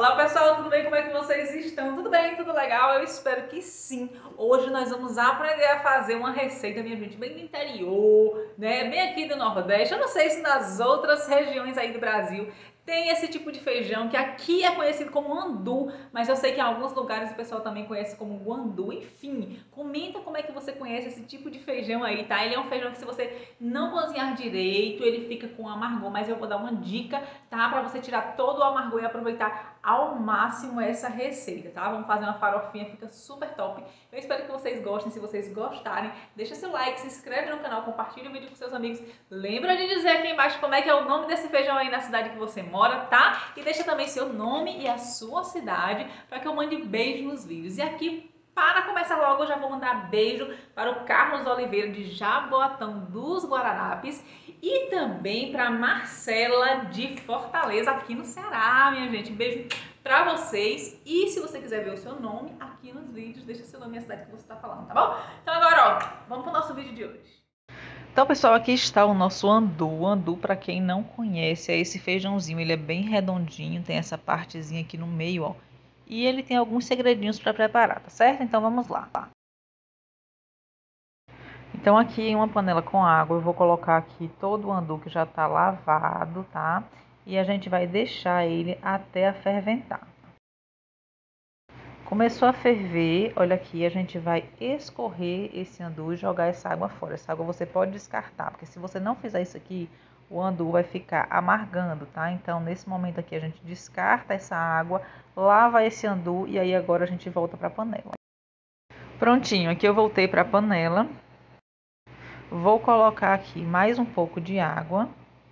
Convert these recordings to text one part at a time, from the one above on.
Olá pessoal, tudo bem? Como é que vocês estão? Tudo bem? Tudo legal? Eu espero que sim. Hoje nós vamos aprender a fazer uma receita, minha gente, bem do interior, né? Bem aqui do Nordeste. Eu não sei se nas outras regiões aí do Brasil tem esse tipo de feijão, que aqui é conhecido como andu, mas eu sei que em alguns lugares o pessoal também conhece como guandu. Enfim, comenta como é que você conhece esse tipo de feijão aí, tá? Ele é um feijão que se você não cozinhar direito, ele fica com amargor, mas eu vou dar uma dica, tá? Pra você tirar todo o amargor e aproveitar ao máximo essa receita, tá? Vamos fazer uma farofinha, fica super top. Eu espero que vocês gostem. Se vocês gostarem, deixa seu like, se inscreve no canal, compartilha o vídeo com seus amigos. Lembra de dizer aqui embaixo como é que é o nome desse feijão aí na cidade que você mora, tá? E deixa também seu nome e a sua cidade para que eu mande beijo nos vídeos. E aqui, para começar logo, eu já vou mandar beijo para o Carlos Oliveira de Jaboatão dos Guararapes e também para Marcela de Fortaleza, aqui no Ceará, minha gente. Beijo para vocês. E se você quiser ver o seu nome aqui nos vídeos, deixa seu nome e a cidade que você está falando, tá bom? Então agora, ó, vamos para o nosso vídeo de hoje. Então, pessoal, aqui está o nosso andu. O andu, para quem não conhece, é esse feijãozinho. Ele é bem redondinho, tem essa partezinha aqui no meio, ó. E ele tem alguns segredinhos para preparar, tá certo? Então, vamos lá. Então, aqui em uma panela com água, eu vou colocar aqui todo o andu que já está lavado, tá? E a gente vai deixar ele até ferventar. Começou a ferver, olha aqui, a gente vai escorrer esse andu e jogar essa água fora. Essa água você pode descartar, porque se você não fizer isso aqui, o andu vai ficar amargando, tá? Então, nesse momento aqui, a gente descarta essa água, lava esse andu e aí agora a gente volta para a panela. Prontinho, aqui eu voltei para a panela. Vou colocar aqui mais um pouco de água.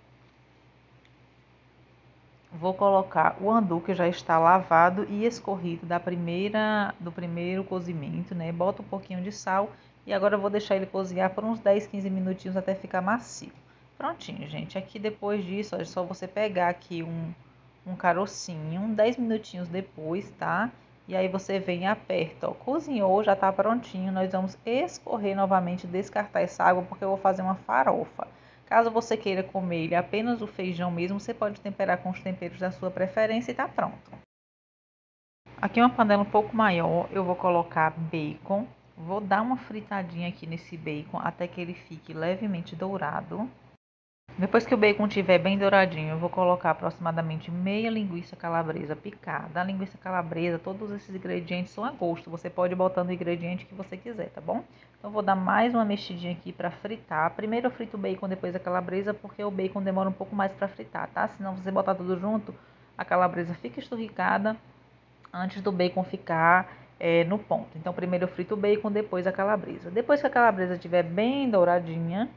Vou colocar o andu que já está lavado e escorrido do primeiro cozimento, né? Boto um pouquinho de sal e agora eu vou deixar ele cozinhar por uns 10, 15 minutinhos até ficar macio. Prontinho, gente. Aqui depois disso, ó, é só você pegar aqui um carocinho, 10 minutinhos depois, tá? E aí você vem e aperta, ó. Cozinhou, já tá prontinho. Nós vamos escorrer novamente, descartar essa água porque eu vou fazer uma farofa. Caso você queira comer ele apenas o feijão mesmo, você pode temperar com os temperos da sua preferência e tá pronto. Aqui uma panela um pouco maior, eu vou colocar bacon. Vou dar uma fritadinha aqui nesse bacon até que ele fique levemente dourado. Depois que o bacon estiver bem douradinho, eu vou colocar aproximadamente meia linguiça calabresa picada. A linguiça calabresa, todos esses ingredientes são a gosto. Você pode ir botando o ingrediente que você quiser, tá bom? Então, vou dar mais uma mexidinha aqui para fritar. Primeiro eu frito o bacon, depois a calabresa, porque o bacon demora um pouco mais para fritar, tá? Senão, você botar tudo junto, a calabresa fica esturricada antes do bacon ficar no ponto. Então, primeiro eu frito o bacon, depois a calabresa. Depois que a calabresa estiver bem douradinha,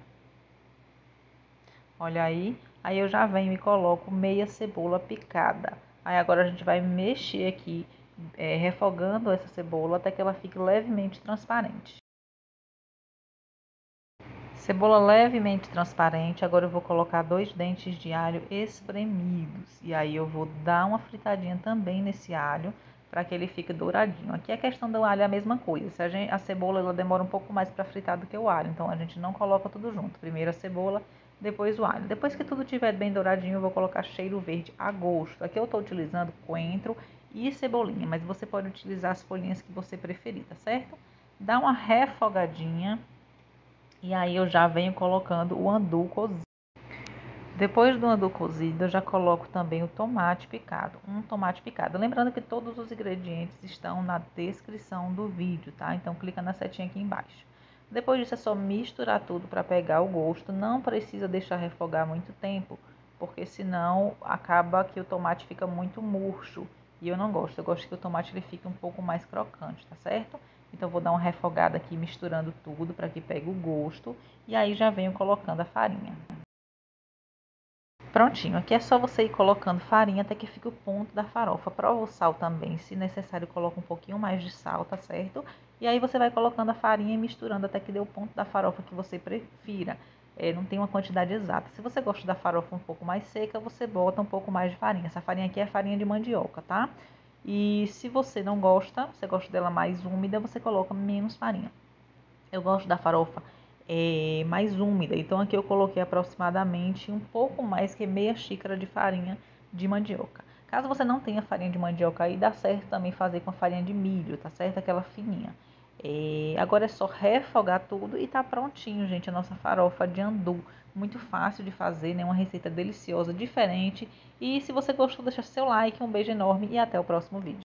olha aí eu já venho e coloco meia cebola picada. Aí agora a gente vai mexer aqui, refogando essa cebola até que ela fique levemente transparente. Cebola levemente transparente, agora eu vou colocar 2 dentes de alho espremidos. E aí eu vou dar uma fritadinha também nesse alho, para que ele fique douradinho. Aqui a questão do alho é a mesma coisa. A cebola ela demora um pouco mais para fritar do que o alho, então a gente não coloca tudo junto. Primeiro a cebola, depois o alho. Depois que tudo estiver bem douradinho, eu vou colocar cheiro verde a gosto. Aqui eu estou utilizando coentro e cebolinha, mas você pode utilizar as folhinhas que você preferir, tá certo? Dá uma refogadinha e aí eu já venho colocando o andu cozido. Depois do andu cozido, eu já coloco também o tomate picado, um tomate picado. Lembrando que todos os ingredientes estão na descrição do vídeo, tá? Então, clica na setinha aqui embaixo. Depois disso, é só misturar tudo para pegar o gosto. Não precisa deixar refogar muito tempo, porque senão acaba que o tomate fica muito murcho. E eu não gosto, eu gosto que o tomate ele fique um pouco mais crocante, tá certo? Então, vou dar uma refogada aqui misturando tudo para que pegue o gosto. E aí já venho colocando a farinha. Prontinho, aqui é só você ir colocando farinha até que fique o ponto da farofa. Prova o sal também, se necessário coloca um pouquinho mais de sal, tá certo? E aí você vai colocando a farinha e misturando até que dê o ponto da farofa que você prefira. Não tem uma quantidade exata. Se você gosta da farofa um pouco mais seca, você bota um pouco mais de farinha. Essa farinha aqui é farinha de mandioca, tá? E se você não gosta, você gosta dela mais úmida, você coloca menos farinha. Eu gosto da farofa mais úmida, então aqui eu coloquei aproximadamente um pouco mais que meia xícara de farinha de mandioca. Caso você não tenha farinha de mandioca aí, dá certo também fazer com a farinha de milho, tá certo? Aquela fininha. Agora é só refogar tudo e tá prontinho, gente, a nossa farofa de andu. Muito fácil de fazer, né? Uma receita deliciosa, diferente. E se você gostou, deixa seu like, um beijo enorme e até o próximo vídeo.